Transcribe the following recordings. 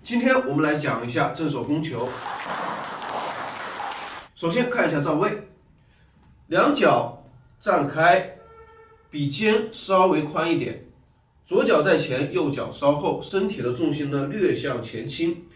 今天我们来讲一下正手弓球。首先看一下站位，两脚站开，比肩稍微宽一点，左脚在前，右脚稍后，身体的重心呢略向前倾。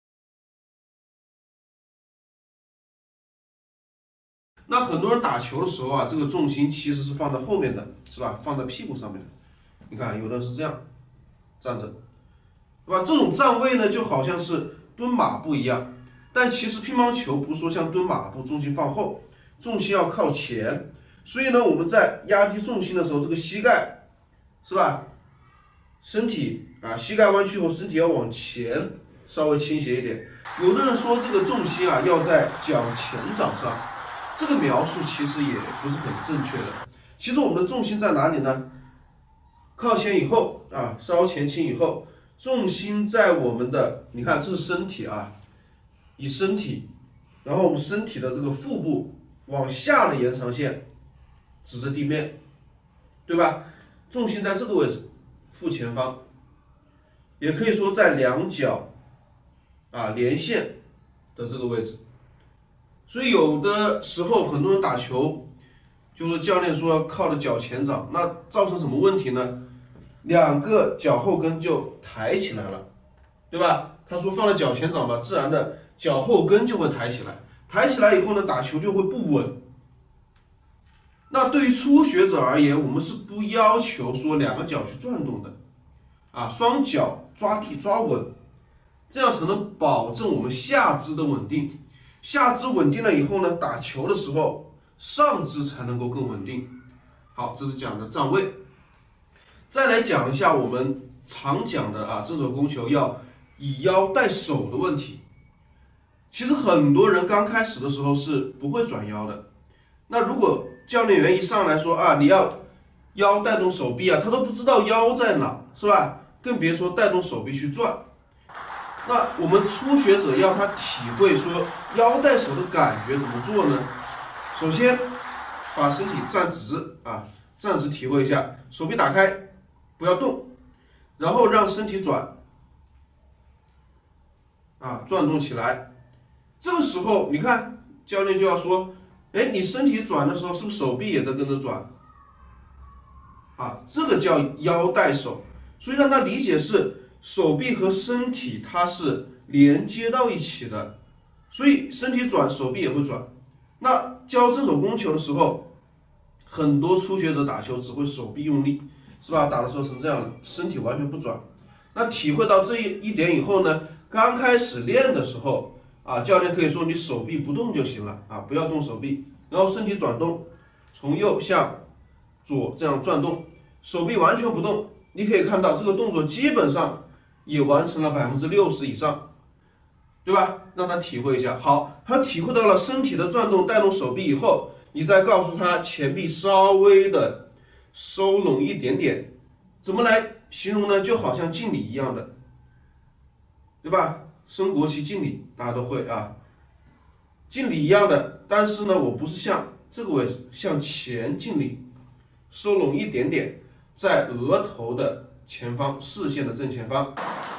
那很多人打球的时候啊，这个重心其实是放在后面的，是吧？放在屁股上面的。你看，有的是这样站着，对吧？这种站位呢，就好像是蹲马步一样。但其实乒乓球不是说像蹲马步，重心放后，重心要靠前。所以呢，我们在压低重心的时候，这个膝盖，是吧？身体啊，膝盖弯曲后，身体要往前稍微倾斜一点。有的人说这个重心啊要在脚前掌上，这个描述其实也不是很正确的。其实我们的重心在哪里呢？靠前以后啊，稍前倾以后，重心在我们的，你看这是身体啊，以身体，然后我们身体的这个腹部往下的延长线指着地面，对吧？重心在这个位置，腹前方，也可以说在两脚啊连线的这个位置。所以有的时候很多人打球，就是教练说靠着脚前掌，那造成什么问题呢？两个脚后跟就抬起来了，对吧？他说放在脚前掌吧，自然的脚后跟就会抬起来，抬起来以后呢，打球就会不稳。那对于初学者而言，我们是不要求说两个脚去转动的，啊，双脚抓地抓稳，这样才能保证我们下肢的稳定。下肢稳定了以后呢，打球的时候上肢才能够更稳定。好，这是讲的站位。再来讲一下我们常讲的啊，正手弓球要以腰带手的问题。其实很多人刚开始的时候是不会转腰的。那如果教练员一上来说啊，你要腰带动手臂啊，他都不知道腰在哪，是吧？更别说带动手臂去转。那我们初学者要他体会说腰带手的感觉怎么做呢？首先把身体站直啊，站直体会一下，手臂打开，不要动，然后让身体转啊，转动起来。这个时候你看教练就要说，哎，你身体转的时候是不是手臂也在跟着转啊？这个叫腰带手。所以让他理解是手臂和身体它是连接到一起的，所以身体转，手臂也会转。那教正手弓球的时候，很多初学者打球只会手臂用力，是吧？打的时候成这样的，身体完全不转。那体会到这一点以后呢，刚开始练的时候啊，教练可以说你手臂不动就行了啊，不要动手臂，然后身体转动，从右向左这样转动，手臂完全不动。你可以看到这个动作基本上也完成了60%以上，对吧？让他体会一下。好，他体会到了身体的转动带动手臂以后，你再告诉他前臂稍微的收拢一点点，怎么来形容呢？就好像敬礼一样的，对吧？升国旗敬礼大家都会啊，敬礼一样的，但是呢，我不是向这个位置向前敬礼，收拢一点点，在额头的前方，视线的正前方。